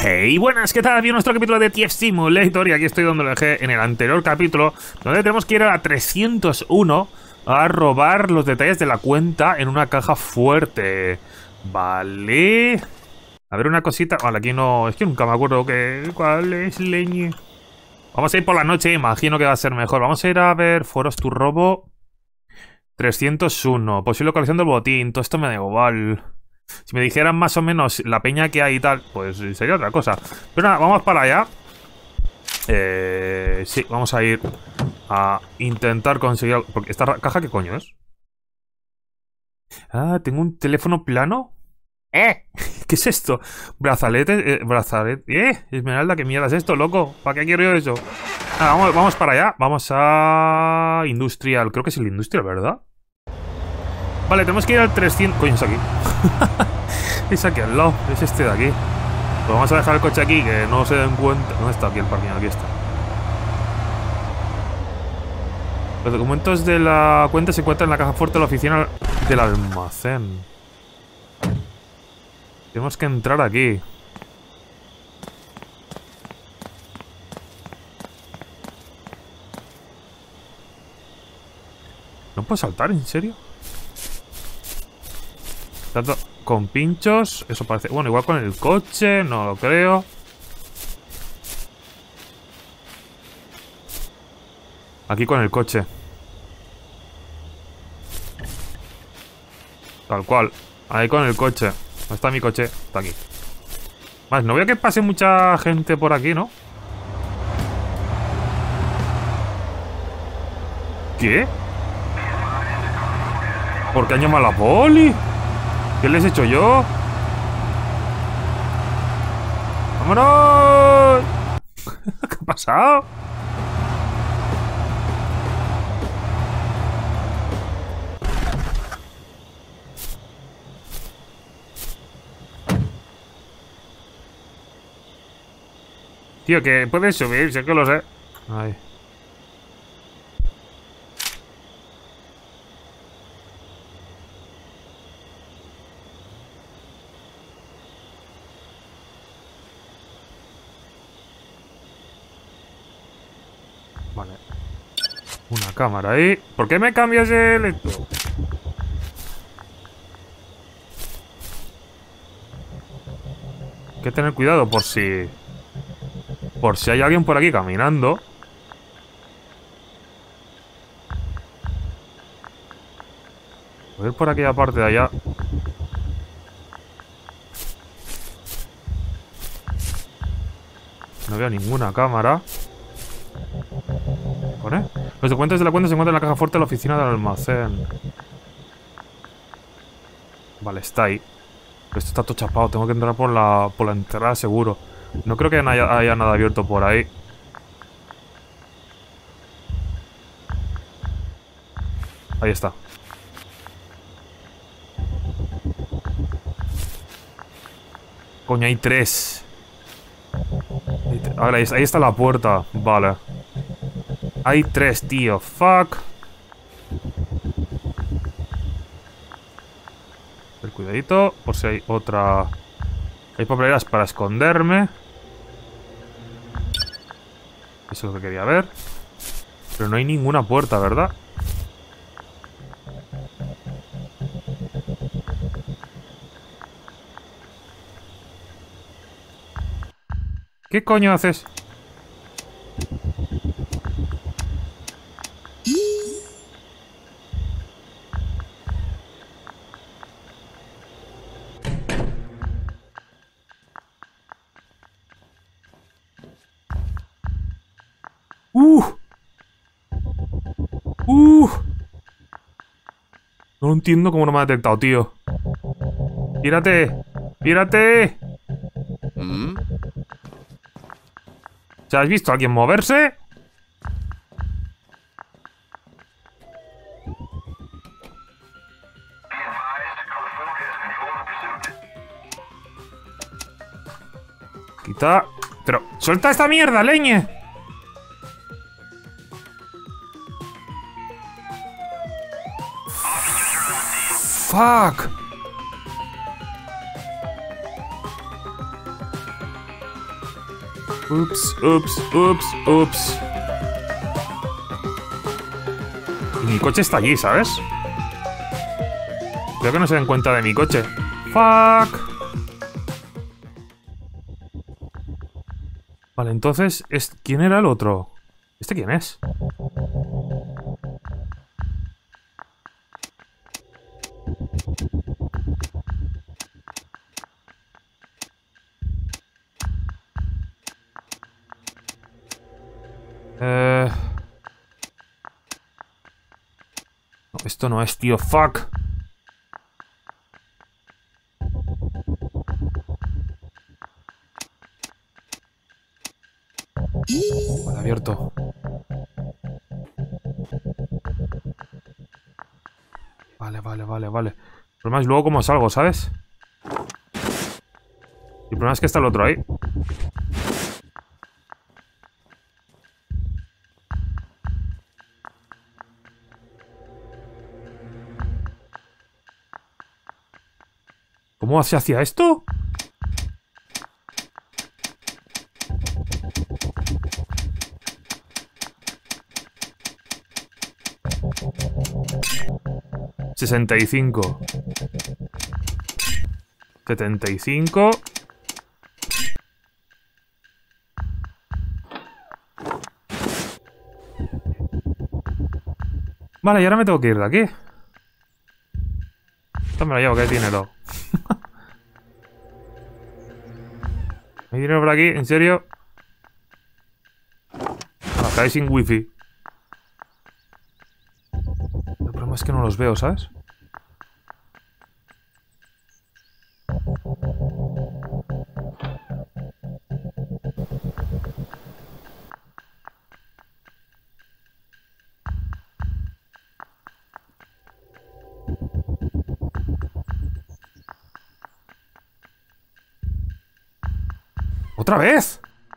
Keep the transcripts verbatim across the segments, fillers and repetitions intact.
Hey, buenas, ¿qué tal? Bien, nuestro capítulo de Thief Simulator y aquí estoy donde lo dejé en el anterior capítulo, donde tenemos que ir a la trescientos uno a robar los detalles de la cuenta en una caja fuerte. Vale. A ver, una cosita. Vale, aquí no... Es que nunca me acuerdo que... ¿Cuál es, leñe? Vamos a ir por la noche, imagino que va a ser mejor. Vamos a ir a ver foros tu robo. trescientos uno. Posible localización del botín. Todo esto me da igual. Si me dijeran más o menos la peña que hay y tal, pues sería otra cosa. Pero nada, vamos para allá. Eh, sí, vamos a ir a intentar conseguir... Porque esta caja, ¿qué coño es? Ah, tengo un teléfono plano. ¿Eh? ¿Qué es esto? Brazalete, eh, brazalete. ¿Eh? Esmeralda, ¿qué mierda es esto, loco? ¿Para qué quiero yo eso? Ah, vamos, vamos para allá. Vamos a... Industrial. Creo que es el Industrial, ¿verdad? Vale, tenemos que ir al trescientos... Coño, es aquí. Es aquí al lado. Es este de aquí. Pues vamos a dejar el coche aquí, que no se den cuenta. ¿Dónde está aquí el parking? Aquí está. Los documentos de la cuenta se encuentran en la caja fuerte de la oficina del almacén. Tenemos que entrar aquí. ¿No puedo saltar? ¿En serio? Tanto con pinchos. Eso parece... Bueno, igual con el coche. No lo creo. Aquí con el coche. Tal cual. Ahí con el coche. ¿Dónde está mi coche? Está aquí. Más, no veo que pase mucha gente por aquí, ¿no? ¿Qué? ¿Por qué han llamado a la poli? ¿Qué les he hecho yo? ¡Vámonos! ¿Qué ha pasado? Tío, que puedes subir, sé que lo sé. Ay. Vale. Una cámara ahí. ¿Por qué me cambias el esto? Hay que tener cuidado por si... Por si hay alguien por aquí caminando. Voy a ir por aquella parte de allá. No veo ninguna cámara. ¿Pone? Los documentos de la cuenta se encuentran en la caja fuerte de la oficina del almacén. Vale, está ahí. Pero esto está todo chapado. Tengo que entrar por la, por la entrada seguro. No creo que haya, haya nada abierto por ahí. Ahí está. Coño, hay tres. Hay tre- Ahora, ahí, ahí está la puerta. Vale. Hay tres, tío. Fuck. El cuidadito. Por si hay otra... Hay papeleras para esconderme. Eso es lo que quería ver. Pero no hay ninguna puerta, ¿verdad? ¿Qué coño haces? ¡Uh! ¡Uh! No lo entiendo cómo no me ha detectado, tío. ¡Pírate! ¡Pírate! ¿Mm? ¿Se has visto a alguien moverse? Quita... Pero... ¡Suelta esta mierda, leñe! Fuck. Ups, ups, ups, ups. Y mi coche está allí, ¿sabes? Creo que no se den cuenta de mi coche. Fuck. Vale, entonces, ¿quién era el otro? ¿Este quién es? Eh... No, esto no es, tío. Fuck. Vale, abierto. Vale, vale, vale, vale. El problema es luego cómo salgo, ¿sabes? El problema es que está el otro ahí. ¿Cómo se hacía esto? sesenta y cinco. setenta y cinco. Vale, y ahora me tengo que ir de aquí. Esto me lo llevo, que hay dinero. ¿Hay dinero por aquí? ¿En serio? Ah, cae sin wifi. El problema es que no los veo, ¿sabes? ¿Otra vez?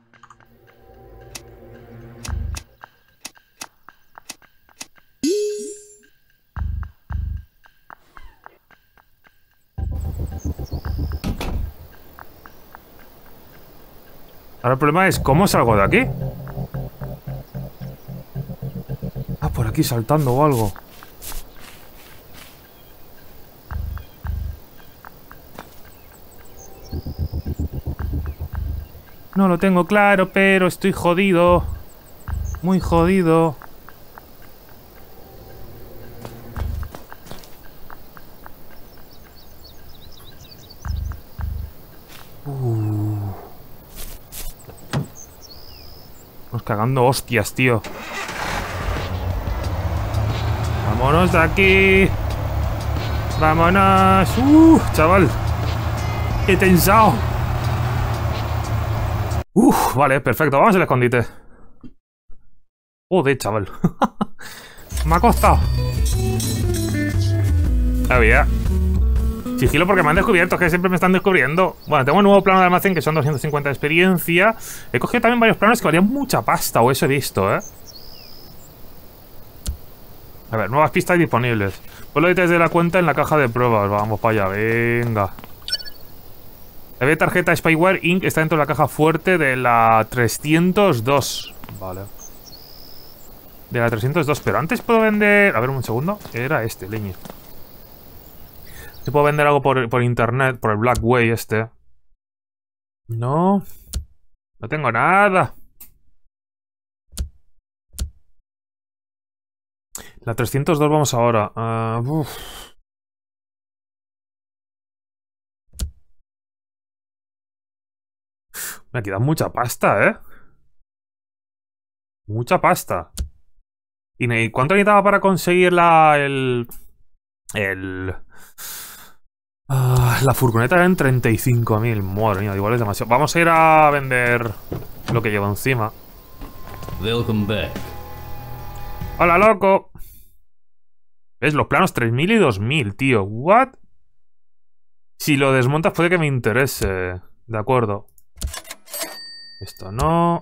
Ahora el problema es ¿cómo salgo de aquí? Ah, por aquí saltando o algo. No lo tengo claro, pero estoy jodido. Muy jodido. Uh. Nos cagando hostias, tío. Vámonos de aquí. Vámonos. Uh, chaval. He tensado. Uf, vale, perfecto. Vamos al escondite. Joder, chaval. Me ha costado. Había. Sigilo porque me han descubierto, es que siempre me están descubriendo. Bueno, tengo un nuevo plano de almacén que son doscientos cincuenta de experiencia. He cogido también varios planos que valían mucha pasta, o eso he visto, ¿eh? A ver, nuevas pistas disponibles. Pon los detalles de la cuenta en la caja de pruebas. Vamos para allá, venga. La B tarjeta Spyware incorporated está dentro de la caja fuerte de la trescientos dos. Vale. De la trescientos dos, pero antes puedo vender... A ver, un segundo. Era este, leño. Si puedo vender algo por, por internet, por el Blackway este. No. No tengo nada. La trescientos dos vamos ahora. Uh, uf. Me queda mucha pasta, ¿eh? Mucha pasta. ¿Y cuánto necesitaba para conseguir la... el... el... Uh, la furgoneta era en treinta y cinco mil. Madre mía, igual es demasiado. Vamos a ir a vender lo que llevo encima. Welcome back. ¡Hola, loco! ¿Ves? Los planos tres mil y dos mil, tío. ¿What? Si lo desmontas puede que me interese. De acuerdo. Esto no.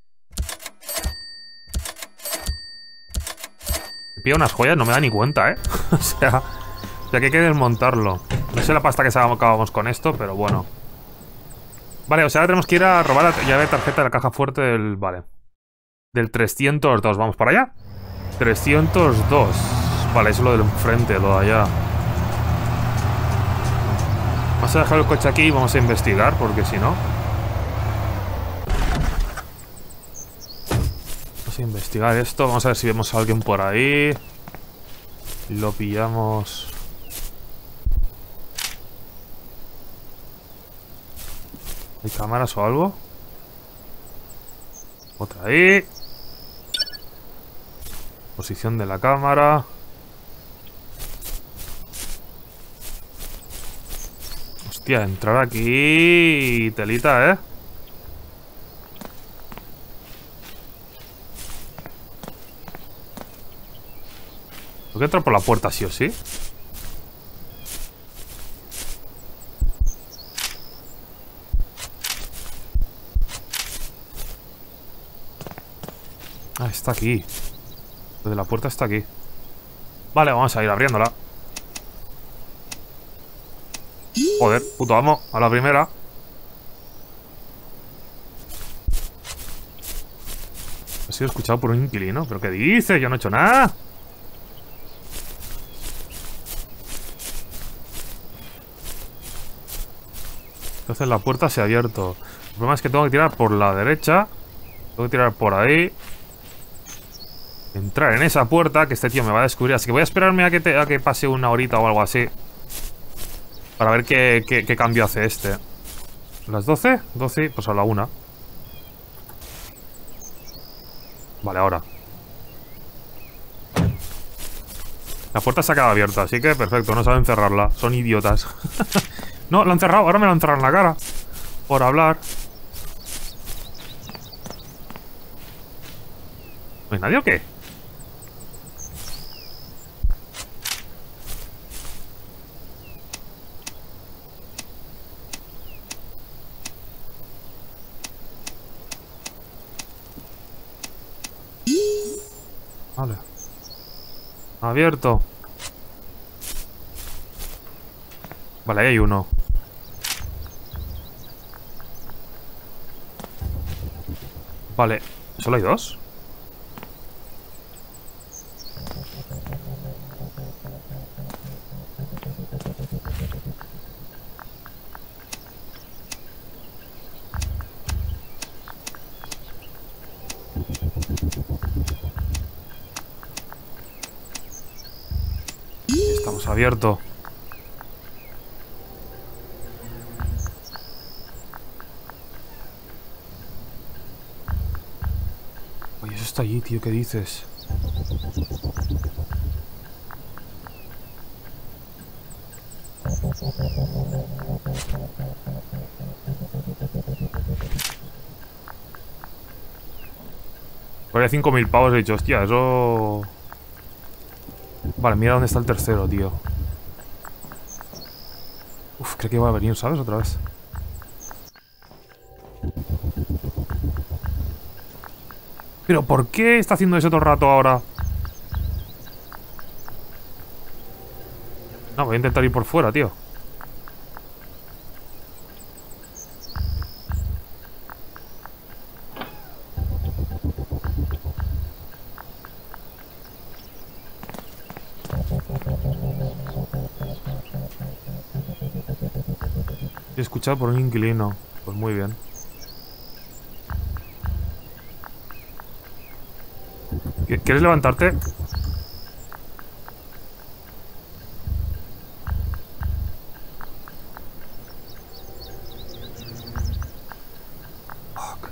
Me pilla unas joyas, no me da ni cuenta, ¿eh? O sea, o sea que hay que desmontarlo. No sé la pasta que sacábamos con esto, pero bueno. Vale, o sea, ahora tenemos que ir a robar la llave de tarjeta de la caja fuerte del... Vale. Del trescientos dos. ¿Vamos para allá? trescientos dos. Vale, eso es lo del enfrente, lo de allá. Vamos a dejar el coche aquí y vamos a investigar, porque si no... Vamos a investigar esto. Vamos a ver si vemos a alguien por ahí. Lo pillamos... ¿Hay cámaras o algo? Otra ahí. Posición de la cámara. Hostia, entrar aquí... Telita, ¿eh? Tengo que entrar por la puerta sí o sí. Ah, está aquí. Lo de la puerta está aquí. Vale, vamos a ir abriéndola. Joder, puto amo. A la primera. He sido escuchado por un inquilino. ¿Pero qué dices? Yo no he hecho nada. Entonces la puerta se ha abierto. El problema es que tengo que tirar por la derecha. Tengo que tirar por ahí. Entrar en esa puerta, que este tío me va a descubrir. Así que voy a esperarme a que, te, a que pase una horita o algo así. Para ver qué, qué, qué cambio hace este. ¿Las doce? doce, pues a la una. Vale, ahora. La puerta se ha quedado abierta, así que perfecto, no saben cerrarla. Son idiotas. No, lo han cerrado, ahora me lo han cerrado en la cara. Por hablar. ¿No hay nadie o qué? Vale. Abierto. Vale, ahí hay uno. Vale, ¿solo hay dos? Estamos abiertos. Oye, eso está allí, tío, ¿qué dices? Vale, cinco mil pavos he dicho, hostia, eso... Vale, mira dónde está el tercero, tío. Uf, creo que va a venir, ¿sabes? Otra vez. ¿Pero por qué está haciendo eso todo el rato ahora? No, voy a intentar ir por fuera, tío. He escuchado por un inquilino. Pues muy bien. ¿Quieres levantarte? Fuck.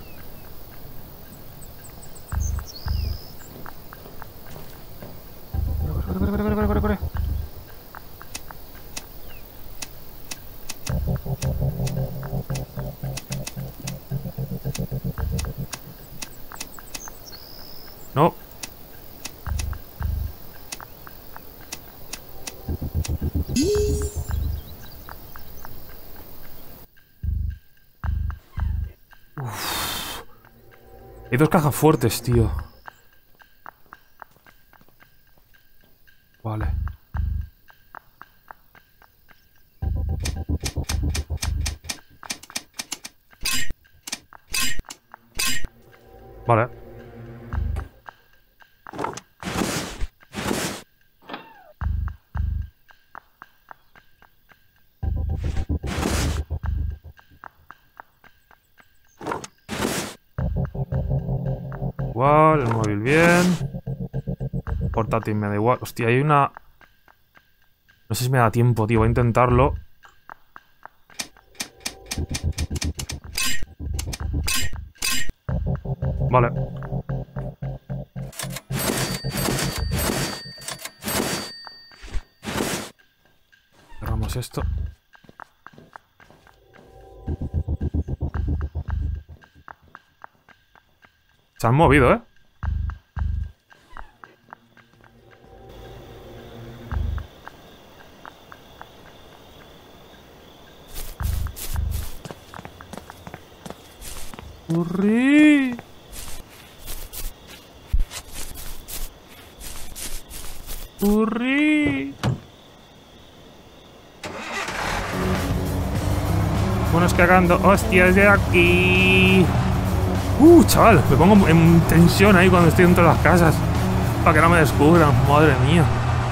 Corre, corre, corre, corre, corre, corre. No. Uf. Hay dos cajas fuertes, tío. Vale. Vale. Igual, el móvil bien. Portátil me da igual. Hostia, hay una... No sé si me da tiempo, tío. Voy a intentarlo. Vale. Cerramos esto. Se han movido, ¿eh? ¡Corre! ¡Corre! Buenos cagando hostias de aquí. Uh, chaval, me pongo en tensión ahí cuando estoy dentro de las casas. Para que no me descubran, madre mía.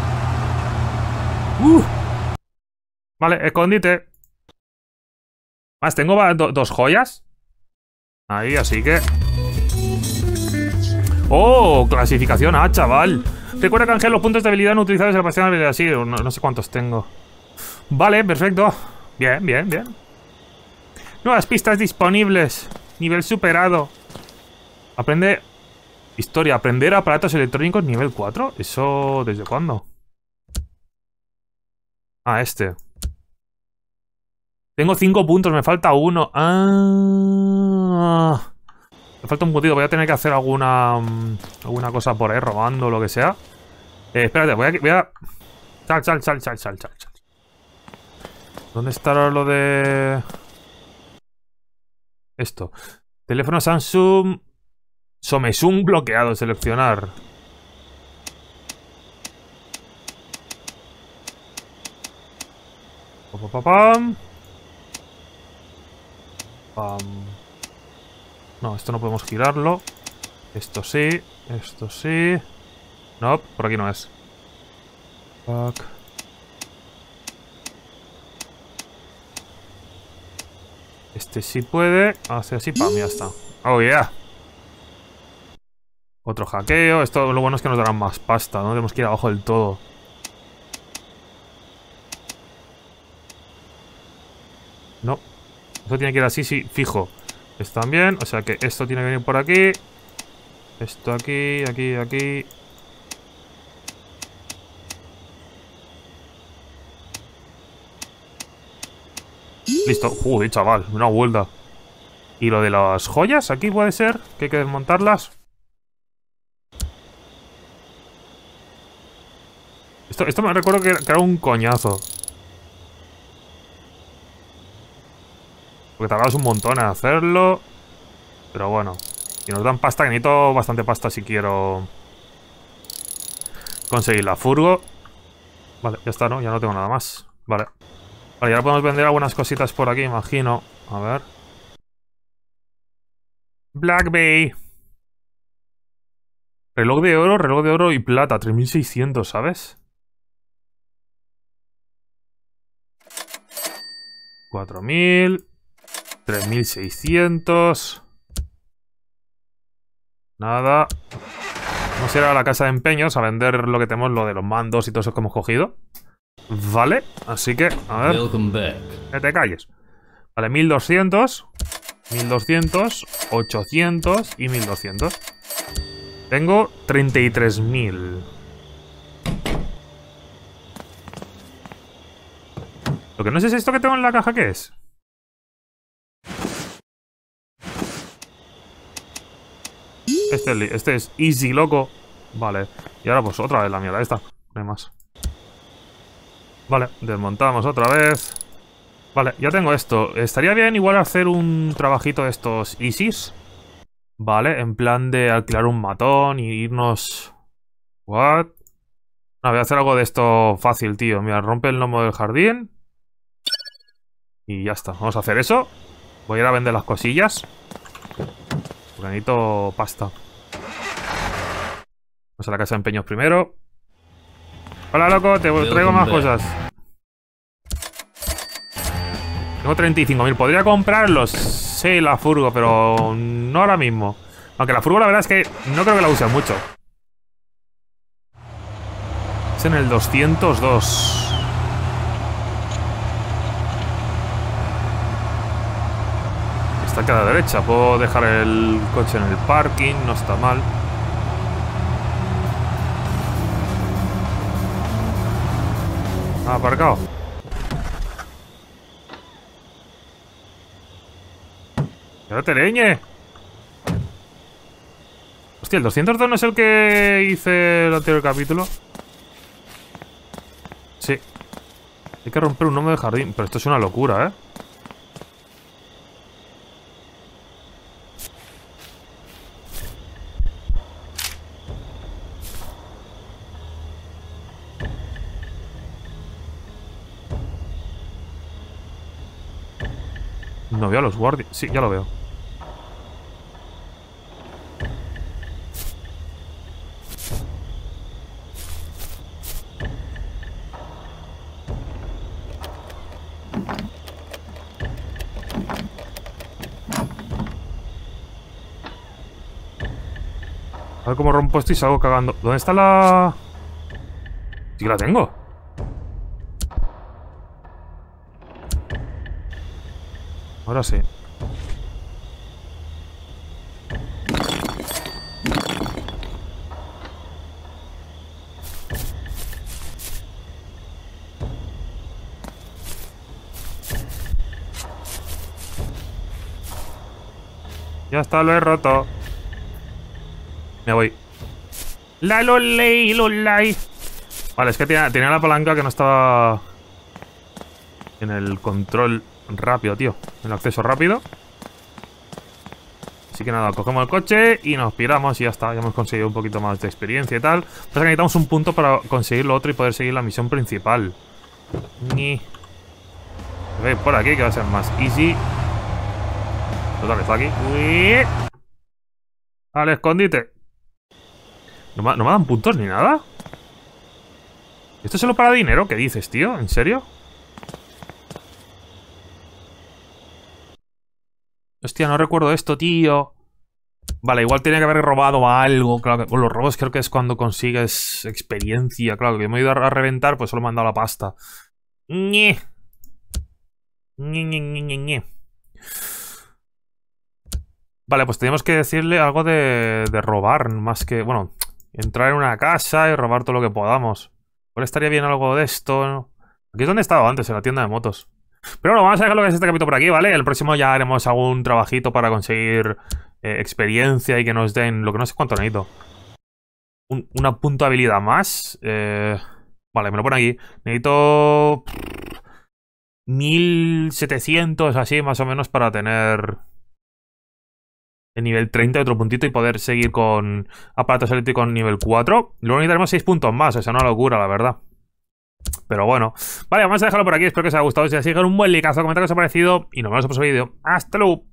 Uh. Vale, escondite. Más, tengo do dos joyas. Ahí, así que... ¡Oh! Clasificación A, chaval. Recuerda canjear los puntos de habilidad no utilizados en la pasión de habilidad. Sí, no, no sé cuántos tengo. Vale, perfecto. Bien, bien, bien. Nuevas pistas disponibles. Nivel superado. Aprende... Historia. Aprender aparatos electrónicos nivel cuatro. ¿Eso desde cuándo? Ah, este. Tengo cinco puntos, me falta uno. Ah... Me falta un puntito, voy a tener que hacer alguna alguna cosa por ahí, robando o lo que sea. Eh, espérate, voy a... Voy a... Sal, sal, sal, sal, sal, sal. ¿Dónde estará lo de...? Esto. Teléfono Samsung... Samsung bloqueado, seleccionar. Pam, pam, pam. Pam. No, esto no podemos girarlo. Esto sí, esto sí. No, por aquí no es. Fuck. Este sí puede. Hace así, pam, ya está. Oh, yeah. Otro hackeo. Esto lo bueno es que nos darán más pasta. No tenemos que ir abajo del todo. No. Esto tiene que ir así, sí, fijo. Están bien, o sea que esto tiene que venir por aquí. Esto aquí, aquí, aquí. Listo. Joder, chaval, una vuelta. ¿Y lo de las joyas? Aquí puede ser que hay que desmontarlas. Esto, esto me recuerdo que, que era un coñazo. Porque tardabas un montón en hacerlo. Pero bueno. Si nos dan pasta, que necesito bastante pasta si quiero conseguir la furgo. Vale, ya está, ¿no? Ya no tengo nada más. Vale. Vale, y ahora podemos vender algunas cositas por aquí, imagino. A ver. Black Bay. Reloj de oro, reloj de oro y plata. tres mil seiscientos, ¿sabes? cuatro mil. tres mil seiscientos. Nada. Vamos a ir a la casa de empeños a vender lo que tenemos, lo de los mandos y todo eso que hemos cogido. Vale, así que, a ver. Que te calles. Vale, mil doscientos. mil doscientos. ochocientos y mil doscientos. Tengo treinta y tres mil. Lo que no sé es esto que tengo en la caja, ¿qué es? Este, este es easy, loco. Vale. Y ahora pues otra vez la mierda esta. No hay más. Vale, desmontamos otra vez. Vale, ya tengo esto. Estaría bien igual hacer un trabajito de estos easies. Vale, en plan de alquilar un matón y irnos... What? No, voy a hacer algo de esto fácil, tío. Mira, rompe el gnomo del jardín. Y ya está. Vamos a hacer eso. Voy a ir a vender las cosillas. Porque necesito pasta. Vamos a la casa de empeños primero. Hola, loco, te traigo más cosas. Tengo treinta y cinco mil. Podría comprarlos. Sí, la furgo, pero no ahora mismo. Aunque la furgo la verdad es que no creo que la use mucho. Es en el doscientos dos. Está aquí a la derecha. Puedo dejar el coche en el parking. No está mal. Ah, aparcado. ¡Ya te leñe! Hostia, el doscientos dos no es el que hice el anterior capítulo. Sí. Hay que romper un gnomo de jardín. Pero esto es una locura, ¿eh? No veo a los guardias. Sí, ya lo veo. A ver cómo rompo esto y salgo cagando. ¿Dónde está la...? Sí que la tengo. Ahora sí. Ya está, lo he roto. Me voy. La lolei, lolai. Vale, es que tenía, tenía la palanca que no estaba en el control rápido, tío. En el acceso rápido. Así que nada, cogemos el coche y nos piramos y ya está. Ya hemos conseguido un poquito más de experiencia y tal. Pasa que necesitamos un punto para conseguir lo otro y poder seguir la misión principal. Ni. Ve por aquí que va a ser más easy. Total, está aquí. Uy. Al escondite. ¿No me, no me dan puntos ni nada? ¿Esto es solo para dinero? ¿Qué dices, tío? ¿En serio? Hostia, no recuerdo esto, tío. Vale, igual tenía que haber robado algo. Claro que con los robos creo que es cuando consigues experiencia. Claro, que me he ido a reventar, pues solo me han dado la pasta. Ñe. Ñe, Ñe, Ñe, Ñe, Ñe. Vale, pues tenemos que decirle algo de, de robar, más que... Bueno, entrar en una casa y robar todo lo que podamos. Ahora estaría bien algo de esto, ¿no? Aquí es donde he estado antes, en la tienda de motos. Pero bueno, vamos a dejar lo que es este capítulo por aquí, ¿vale? El próximo ya haremos algún trabajito para conseguir eh, experiencia y que nos den lo que no sé cuánto necesito. Un, una puntuabilidad más. Eh, vale, me lo pone aquí. Necesito mil setecientos así más o menos para tener el nivel treinta, otro puntito y poder seguir con aparatos eléctricos nivel cuatro. Luego necesitaremos seis puntos más, o sea, una locura, la verdad. Pero bueno, vale, vamos a dejarlo por aquí. Espero que os haya gustado. Si así, un buen likeazo, comentar qué os ha parecido y nos vemos en el próximo vídeo. ¡Hasta luego!